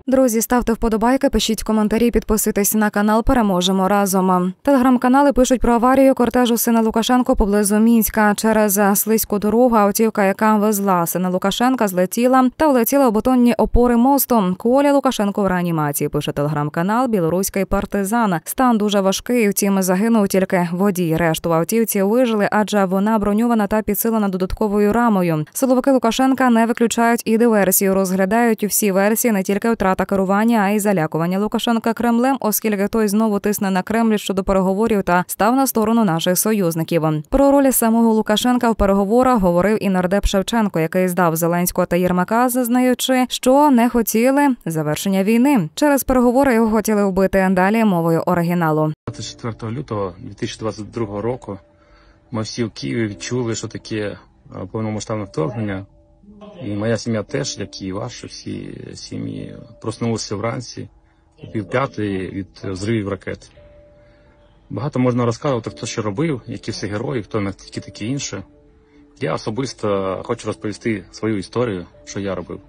Друзі, ставте вподобайки, пишіть коментарі, підписуйтесь на канал «Переможемо разом». Телеграм-канали пишуть про аварію кортежу сина Лукашенко поблизу Мінська. Через слизьку дорогу автівка, яка везла сина Лукашенка, злетіла та влетіла у бетонні опори мосту. Коля Лукашенко в реанімації, пише телеграм-канал «Білоруський партизан». Стан дуже важкий, втім загинув тільки водій. Решту в автівці вижили, адже вона броньована та підсилена додатковою рамою. Силовики Лукашенка не виключають і диверсію, розглядають всі версії, не тільки втрата керування, а й залякування Лукашенка Кремлем, оскільки той знову тисне на Кремль щодо переговорів та став на сторону наших союзників. Про роль самого Лукашенка в переговорах говорив і нардеп Шевченко, який здав Зеленського та Єрмака, зазнаючи, що не хотіли завершення війни. Через переговори його хотіли вбити. Далі мовою оригіналу. 24 лютого 2022 року ми всі в Києві відчули, що таке повномасштабне вторгнення. І моя сім'я теж, як і ваші всі сім'ї, проснулися вранці о 4:30 від взривів ракет. Багато можна розказувати, хто що робив, які всі герої, хто не тільки таке інше. Я особисто хочу розповісти свою історію, що я робив.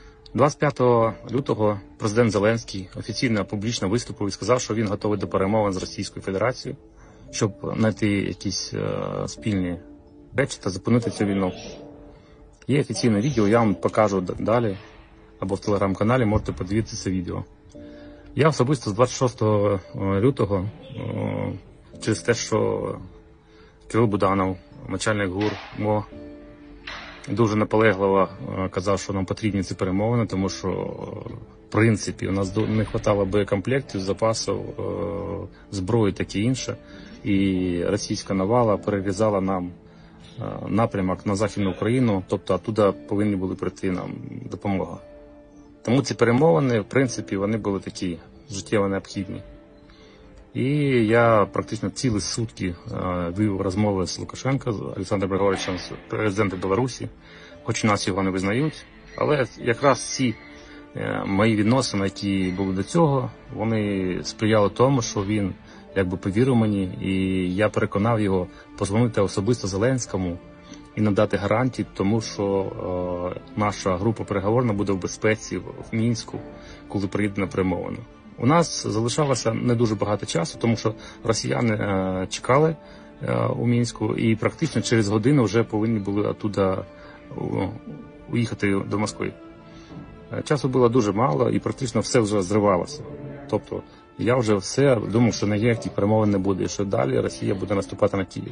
25 лютого президент Зеленський офіційно публічно виступив і сказав, що він готовий до перемовин з Російською Федерацією, щоб знайти якісь спільні речі та зупинити цю війну. Є офіційне відео, я вам покажу далі, або в телеграм-каналі можете подивитися це відео. Я особисто з 26 лютого, через те, що Кирил Буданов, начальник ГУР МО, дуже наполегливо казав, що нам потрібні ці перемовини, тому що, в принципі, у нас не вистачало боєкомплектів, запасів, зброї та таке інше. І російська навала перерізала нам напрямок на Західну Україну, тобто оттуда повинні були прийти нам допомога. Тому ці перемовини, в принципі, вони були такі життєво необхідні. І я практично цілі сутки вів розмови з Лукашенко, з Олександром Григоровичем, з президентом Білорусі, хоч у нас його не визнають. Але якраз ці мої відносини, які були до цього, вони сприяли тому, що він якби повірив мені, і я переконав його позвонити особисто Зеленському і надати гарантії, тому що наша група переговорна буде в безпеці в Мінську, коли приїде на перемовини. У нас залишалося не дуже багато часу, тому що росіяни чекали у Мінську і практично через годину вже повинні були оттуда уїхати до Москви. Часу було дуже мало і практично все вже зривалося. Тобто я вже все думав, що ніяких перемовин не буде, і що далі Росія буде наступати на Київ.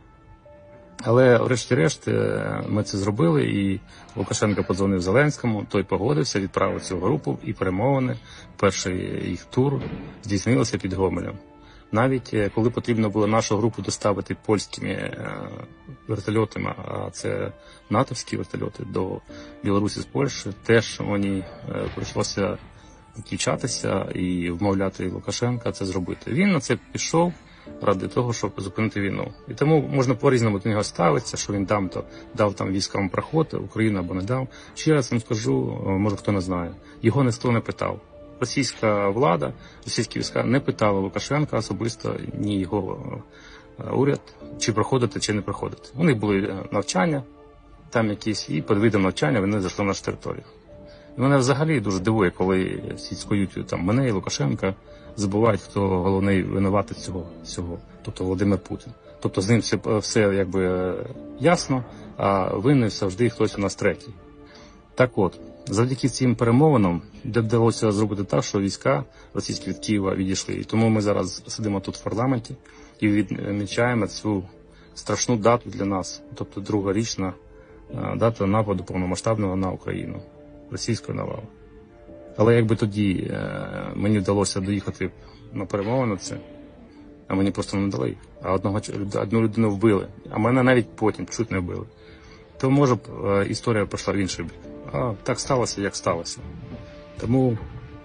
Але врешті-решт ми це зробили, і Лукашенко подзвонив Зеленському, той погодився, відправив цю групу і перемовини. Перший їх тур здійснилося під Гомелем. Навіть коли потрібно було нашу групу доставити польськими вертольотами, а це натовські вертольоти, до Білорусі з Польщі, теж мені прийшлося включатися і вмовляти Лукашенка це зробити. Він на це пішов ради того, щоб зупинити війну. І тому можна по-різному до нього ставитися, що він дав там військовим проход, Україну або не дав. Ще раз вам скажу, може хто не знає, його ніхто не питав. Російська влада, російські війська не питали Лукашенка особисто, ні його уряд, чи проходити, чи не проходити. У них були навчання, там якісь, і під видом навчання вони зайшли на нашу територію. І мене взагалі дуже дивує, коли всі скоють там мене і Лукашенка, забувають, хто головний винуватець цього всього, тобто Володимир Путін. Тобто з ним все якби ясно, а винний завжди хтось у нас третій. Так от, завдяки цим перемовинам вдалося зробити так, що війська російські від Києва відійшли. І тому ми зараз сидимо тут в парламенті і відмічаємо цю страшну дату для нас, тобто другорічна дата нападу повномасштабного на Україну, російської навали. Але якби тоді мені вдалося доїхати на перемовини це, а мені просто не дали, а одну людину вбили, а мене навіть потім чуть не вбили, то може б історія пішла в інший бік. А так сталося, як сталося. Тому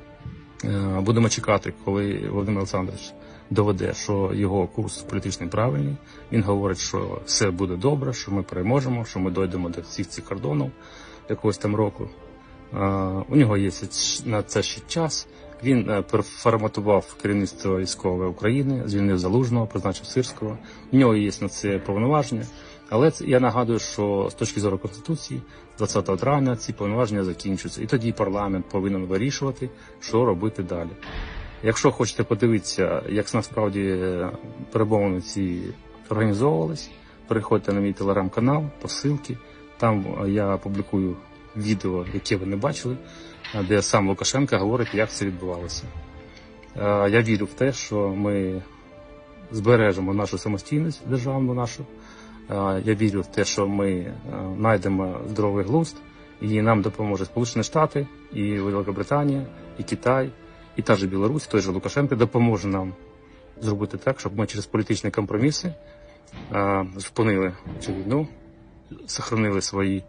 будемо чекати, коли Володимир Олександрович доведе, що його курс політичний правильний. Він говорить, що все буде добре, що ми переможемо, що ми дійдемо до всіх цих кордонів якогось там року. У нього є на це ще час. Він переформатував керівництво військової України, звільнив Залужного, призначив Сирського. У нього є на це повноваження. Але я нагадую, що з точки зору Конституції 20 травня ці повноваження закінчуються. І тоді парламент повинен вирішувати, що робити далі. Якщо хочете подивитися, як насправді перемовини ці організовувались, переходьте на мій телеграм-канал, по ссылці. Там я публікую відео, яке ви не бачили, де сам Лукашенко говорить, як це відбувалося. Я вірю в те, що ми збережемо нашу самостійність державну нашу. Я вірю в те, що ми знайдемо здоровий глузд, і нам допоможе Сполучені Штати, і Великобританія, і Китай, і та же Білорусь, той же Лукашенко допоможе нам зробити так, щоб ми через політичні компроміси зупинили цю війну, сохранили свою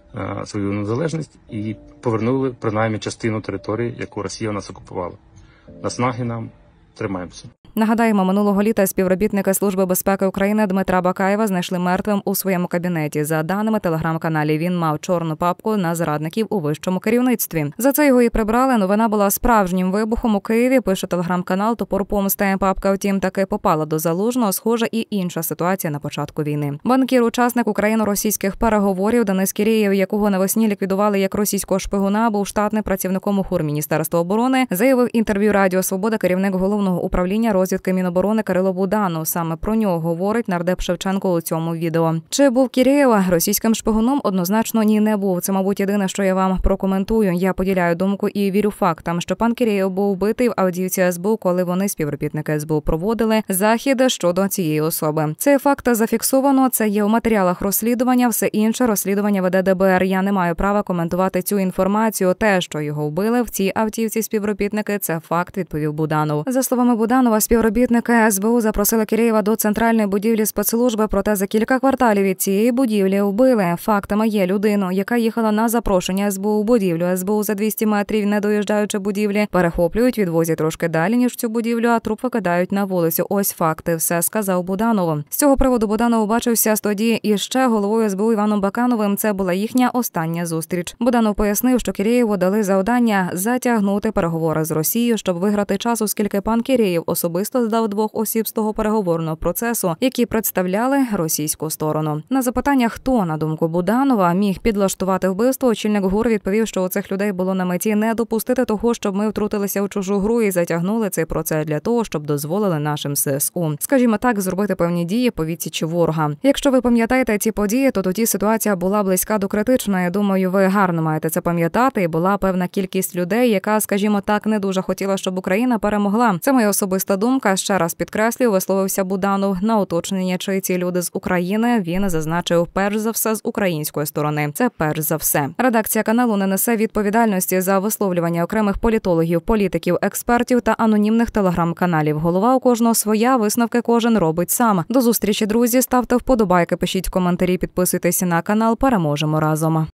незалежність і повернули принаймні частину території, яку Росія у нас окупувала. Наснаги нам, тримаємося. Нагадаємо, минулого літа співробітники Служби безпеки України Дмитра Бакаєва знайшли мертвим у своєму кабінеті. За даними телеграм-каналів, він мав чорну папку на зрадників у вищому керівництві. За це його і прибрали. Новина була справжнім вибухом у Києві, пише телеграм-канал «Топор помсти». Папка, втім, таки попала до Залужного. Схожа і інша ситуація на початку війни. Банкір, учасник україно-російських переговорів Денис Кірєєв, якого навесні ліквідували як російського шпигуна, був штатним працівником УХУР Міністерства оборони, заявив інтерв'ю Радіо Свобода керівник головного управління розвідки Міноборони Кирило Буданов. Саме про нього говорить нардеп Шевченко у цьому відео. Чи був Кірєєв російським шпигуном? Однозначно ні, не був. Це, мабуть, єдине, що я вам прокоментую. Я поділяю думку і вірю фактам, що пан Кірєєв був вбитий в Авдіївці СБУ, коли вони, співробітники СБУ, проводили захід щодо цієї особи. Цей факт зафіксовано, це є у матеріалах розслідування, все інше розслідування веде ДБР. Я не маю права коментувати цю інформацію. Те, що його вбили в цій автівці співробітники, це факт, відповів Буданов. За словами Буданова, співробітники СБУ запросили Кірєєва до центральної будівлі спецслужби, проте за кілька кварталів від цієї будівлі вбили. Фактами є людину, яка їхала на запрошення СБУ у будівлю. СБУ за 200 метрів, не доїжджаючи будівлі, перехоплюють, відвозять трошки далі, ніж цю будівлю, а труп викидають на вулицю. Ось факти, все сказав Буданов. З цього приводу Буданов бачився тоді і ще головою СБУ Іваном Бакановим. Це була їхня остання зустріч. Буданов пояснив, що Кірєєву дали завдання затягнути переговори з Росією, щоб виграти час, оскільки пан Кірєєв особисто здав 2 осіб з того переговорного процесу, які представляли російську сторону. На запитання, хто, на думку Буданова, міг підлаштувати вбивство, очільник ГУР відповів, що у цих людей було на меті не допустити того, щоб ми втрутилися у чужу гру і затягнули цей процес для того, щоб дозволили нашим ССУ, скажімо так, зробити певні дії по відсічі ворога. Якщо ви пам'ятаєте ці події, то тоді ситуація була близька до критичної. Думаю, ви гарно маєте це пам'ятати. І була певна кількість людей, яка, скажімо так, не дуже хотіла, щоб Україна перемогла. Це моя особиста думка. Ще раз підкреслюю, висловився Буданов. На уточнення, чи ці люди з України, він зазначив перш за все з української сторони. Це перш за все. Редакція каналу не несе відповідальності за висловлювання окремих політологів, політиків, експертів та анонімних телеграм-каналів. Голова у кожного своя, висновки кожен робить сам. До зустрічі, друзі. Ставте вподобайки, пишіть коментарі, підписуйтесь на канал. Переможемо разом.